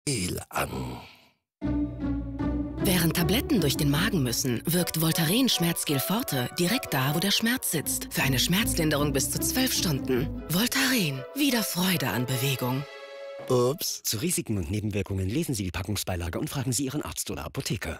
an. Während Tabletten durch den Magen müssen, wirkt Voltaren Schmerzgel Forte direkt da, wo der Schmerz sitzt. Für eine Schmerzlinderung bis zu 12 Stunden. Voltaren. Wieder Freude an Bewegung. Ups. Zu Risiken und Nebenwirkungen lesen Sie die Packungsbeilage und fragen Sie Ihren Arzt oder Apotheker.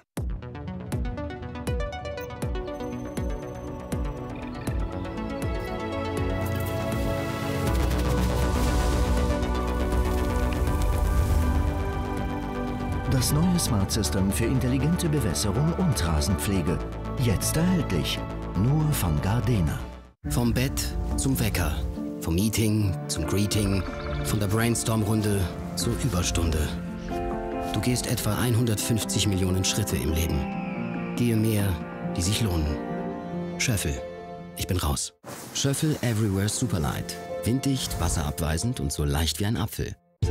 Das neue Smart System für intelligente Bewässerung und Rasenpflege. Jetzt erhältlich. Nur von Gardena. Vom Bett zum Wecker. Vom Meeting zum Greeting. Von der Brainstorm-Runde zur Überstunde. Du gehst etwa 150 Millionen Schritte im Leben. Gehe mehr, die sich lohnen. Schöffel. Ich bin raus. Schöffel Everywhere Superlight. Winddicht, wasserabweisend und so leicht wie ein Apfel.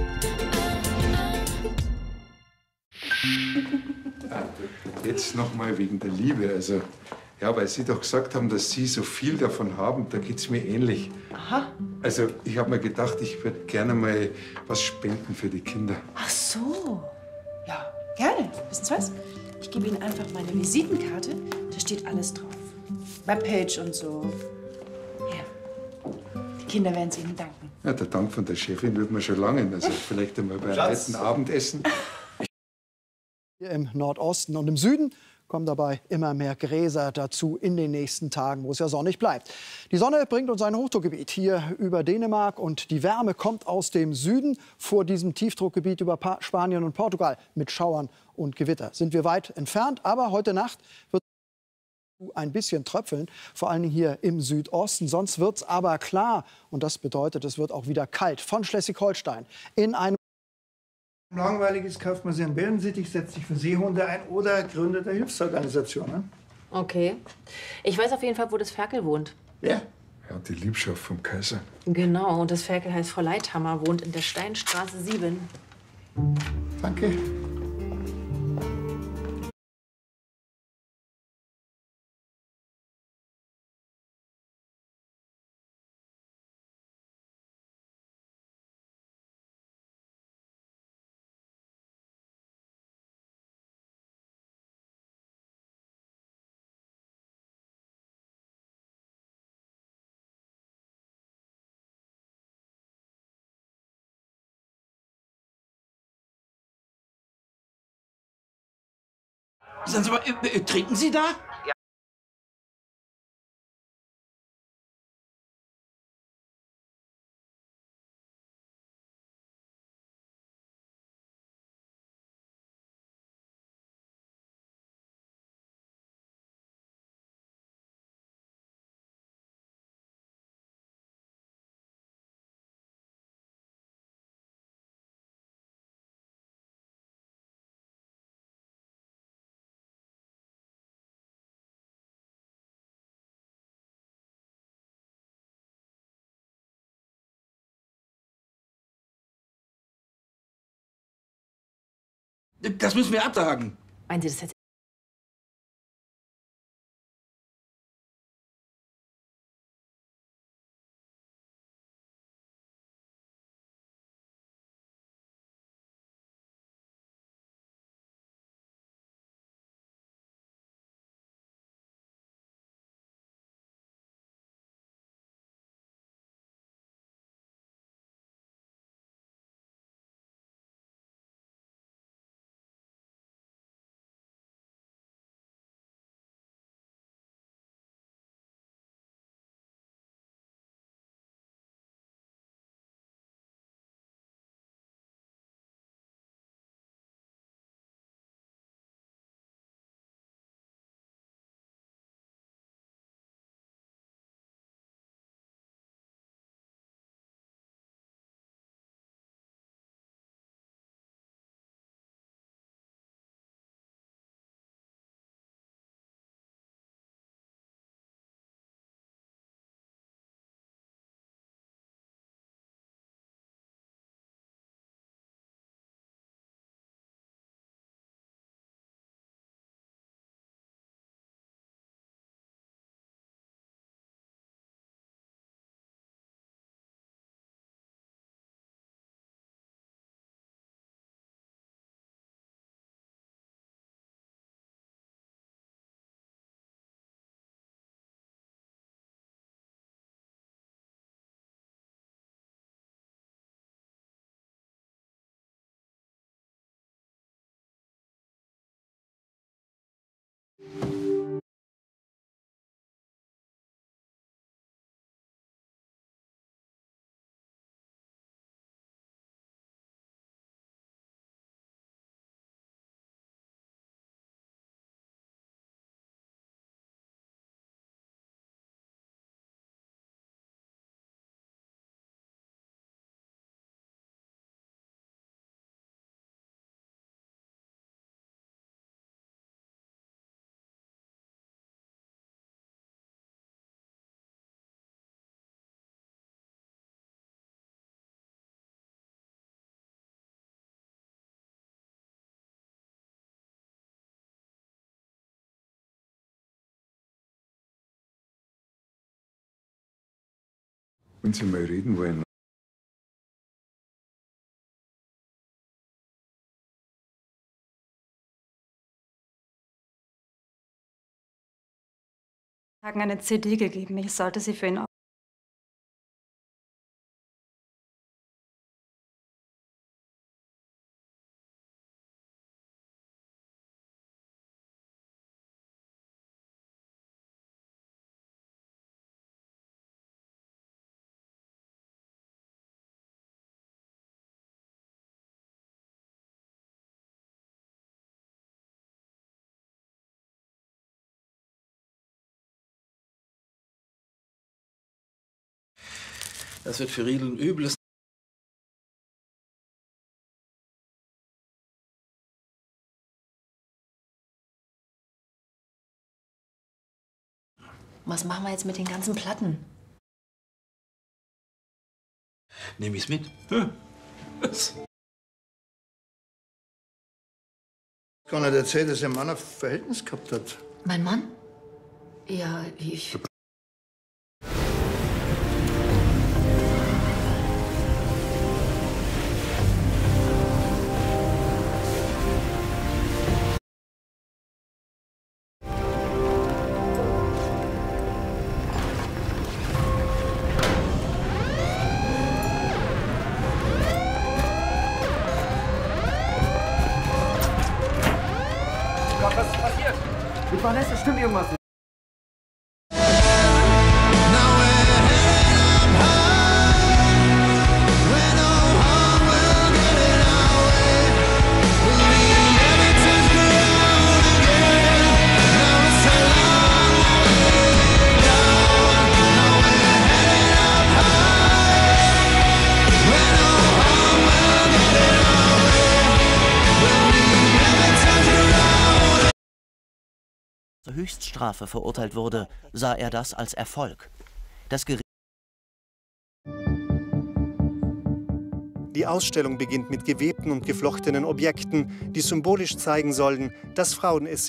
Jetzt nochmal wegen der Liebe. Also, ja, weil Sie doch gesagt haben, dass Sie so viel davon haben, da geht's mir ähnlich. Aha. Also, ich habe mir gedacht, ich würde gerne mal was spenden für die Kinder. Ach so. Ja, gerne. Wissen Sie was? Ich gebe Ihnen einfach meine Visitenkarte. Da steht alles drauf. Webpage und so. Ja. Die Kinder werden es Ihnen danken. Ja, der Dank von der Chefin wird mir schon lange. Also, vielleicht einmal bei einem netten Abendessen. Hier im Nordosten und im Süden kommen dabei immer mehr Gräser dazu in den nächsten Tagen, wo es ja sonnig bleibt. Die Sonne bringt uns ein Hochdruckgebiet hier über Dänemark und die Wärme kommt aus dem Süden vor diesem Tiefdruckgebiet über Spanien und Portugal mit Schauern und Gewitter. Sind wir weit entfernt, aber heute Nacht wird ein bisschen tröpfeln, vor allem hier im Südosten. Sonst wird es aber klar und das bedeutet, es wird auch wieder kalt. Von Schleswig-Holstein in einem Langweilig ist, kauft man sich einen Wellensittich, setzt sich für Seehunde ein oder gründet eine Hilfsorganisation. Ne? Okay. Ich weiß auf jeden Fall, wo das Ferkel wohnt. Wer? Ja, die Liebschaft vom Kaiser. Genau, und das Ferkel heißt Frau Leithammer, wohnt in der Steinstraße 7. Danke. Sagen Sie mal, trinken Sie da? Das müssen wir absagen. Meinen Sie das jetzt Wenn Sie mal reden wollen. Eine CD gegeben. Ich sollte sie für ihn. Das wird für Riedel ein übles. Was machen wir jetzt mit den ganzen Platten? Nehme ich's mit. Konrad erzählt, dass ihr Mann ein Verhältnis gehabt hat. Mein Mann? Ja, ich. Was ist passiert? Mit Vanessa stimmt irgendwas nicht. zur Höchststrafe verurteilt wurde, sah er das als Erfolg. Das Gericht Die Ausstellung beginnt mit gewebten und geflochtenen Objekten, die symbolisch zeigen sollen, dass Frauen es